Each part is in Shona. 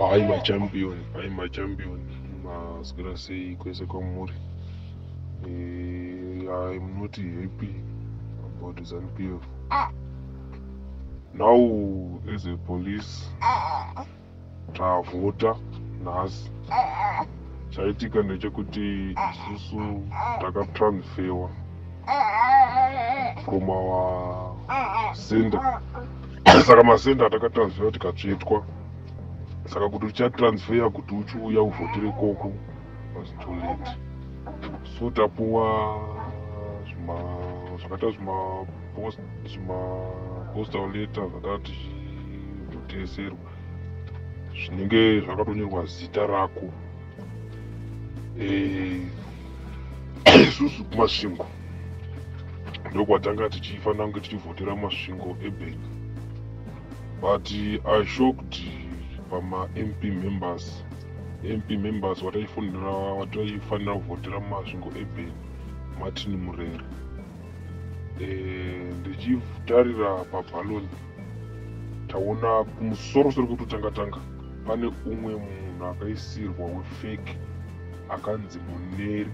I'm a champion. Maswera sei kwese kwamuri. I'm not happy about ZRP. Now, as a police, tavota nhasi. Chaitika ndechekuti isusu takatransferwa from our center. Saka masenda takatransferwa tikatsvetwa. Saka kuti uchatransfer kuti uchiuya uvhotire koko was too late. So tapuwa zvakaita postal letter zvakati zvizoteeserwa zvinenge zvakatonyorwa zita rako. Isusu kumasvingo ndokwatanga tichifanira kunge tichivhotera masvingo eBheni, but I shocked pama MP members wataifanira kuvhotera masvingo eBheni Martin Murere. Ndichitarira pabhaloni taona kumusoro kwekutotanga pane umwe munhu akaisirwa wefake akanzi Muneri.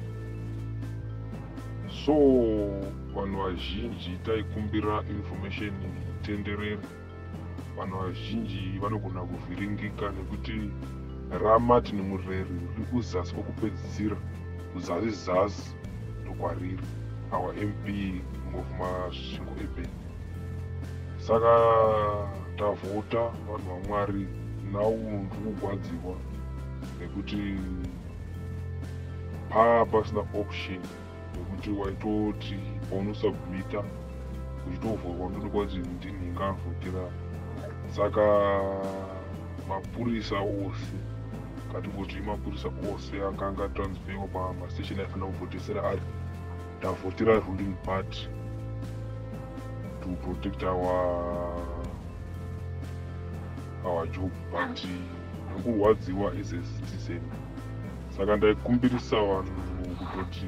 So vanhu vazhinji taikumbira information itenderere. Vanhu vazhinji vanogona kuvhiringika nekuti raMartin Murere riri kuzasi kwokupedzisira, kuzasi ndokwariri our MP masvingo eBheni. Saka tavhota vanhu vaMwari. Now ndiri kugwadziwa nekuti pasina option nekuti waitoti paunosubmita uchitovhorwa ndokuti ndinhinga avhotera. Saka mapurisa ose, katingoti mapurisa ose akanga transferwa pamastation aifanira kuvhotesera ari, tavhotera ruling party to protect our job, but ndokurwadziwa as a citizen. Saka ndaikumbirisa vanhu kutoti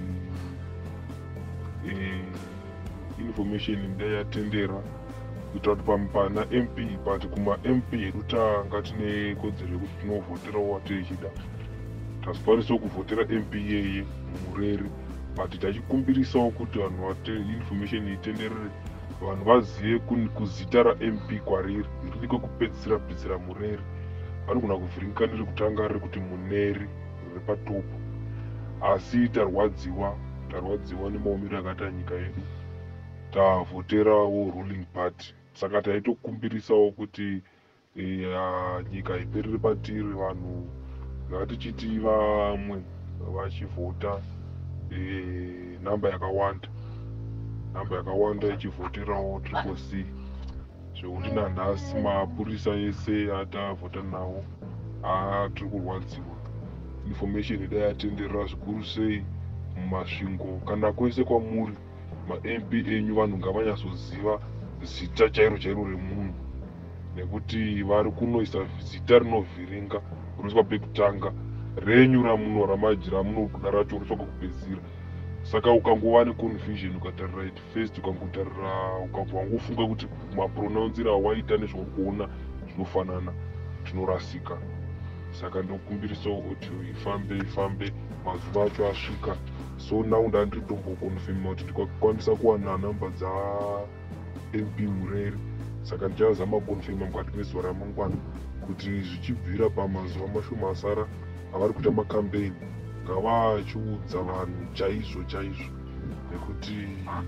information ndayatendera kuita kuti pana MP, but kuma MP edu tanga tine kodzero yekuti tinovhotera wateichida. Tasikwanisawo kuvhotera MP yeye Murere, but tachikumbirisawo kuti vanhu vate information itenderere, vanhu vazive kuzita raMP kwariri riri kwekupedzisira Murere. Vanogona kuvhiringika nerikutanga riri kuti Muneri riri patopo, asi tarwadziwa nemaomero akaita nyika yedu, tavhoterawo ruling party. Saka taitokumbirisawo kuti nyika iperere patiri, vanhu ngatichiti vamwe vachivhota namba yakawanda ichivhoterawo triple C, zvekuti nanhasi mapurisa ese atavhota nawo tiri kurwadziwa. Information idayatenderera zvikuru sei mumasvingo kana kwese kwamuri maMP enyu. Vanhu ngavanyatsoziva zita chairo remunhu, nekuti vari kunoisa zita rinovhiringa kunoiswa pekutanga renyu ramuno ramunoda racho roiswa kwekupedzisira. Saka ukangova neconfusion ukatarira it first, ukangotarira ukabva wangofunga kuti mapronouncira awaita nezvauri kuona zvinofanana, tinorasika. Saka ndokumbirisawo kuti ifambe mazuva acho asvika. So now ndandiri tombokonfirma kuti ndikakwanisa kuwana namba MP Murere. Saka ndichazama konfirma mukati mezuva ramangwana kuti zvichibvira pamazuva mashoma asara avari kuita makampeini ngavachiudza vanhu chaizvo nekuti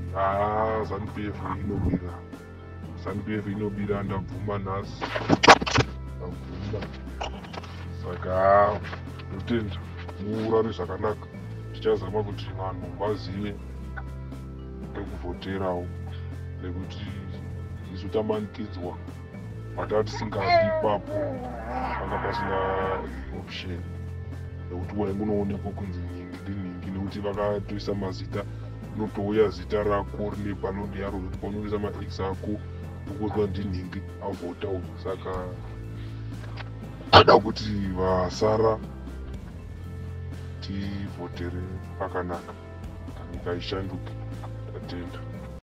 ZRP inobira. Ndabvuma nhasi, saka ndotenda muurare zvakanaka. Tichazama kuti vanhu vazive pekuvhoterawo, nekuti isu tamanikidzwa patati tisingadi ipapo panga pasina option nekuti waingonoonekwa kunzi ndinhingi, nekuti vakatoisa mazita, unotouya zita rako rine baloni yaro kuti paunoisa max ako ukuzwa ndinhingi avhotawo. Saka ada kuti vasara tivhotere pakanaka, nyika ishanduke. Tatenda.